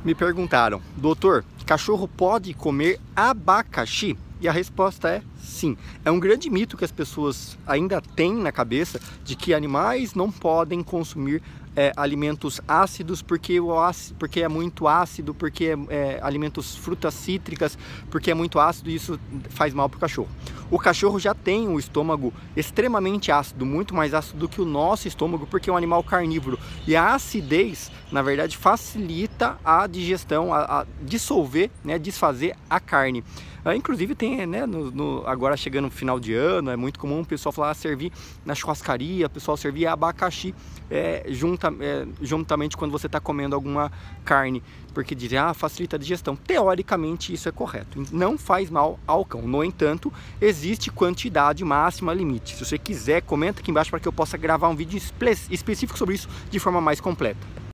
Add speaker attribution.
Speaker 1: Me perguntaram, doutor, cachorro pode comer abacaxi? E a resposta é sim. É um grande mito que as pessoas ainda têm na cabeça de que animais não podem consumir alimentos ácidos porque é muito ácido, porque alimentos, frutas cítricas, porque é muito ácido e isso faz mal para o cachorro. O cachorro já tem um estômago extremamente ácido, muito mais ácido do que o nosso estômago, porque é um animal carnívoro. E a acidez, na verdade, facilita a digestão, a dissolver, né, desfazer a carne. Inclusive tem, né, agora chegando no final de ano, é muito comum o pessoal falar servir na churrascaria, o pessoal servir abacaxi juntamente quando você está comendo alguma carne, porque dizem, facilita a digestão. Teoricamente isso é correto, não faz mal ao cão. No entanto, existe quantidade máxima, limite. Se você quiser, comenta aqui embaixo para que eu possa gravar um vídeo específico sobre isso de forma mais completa.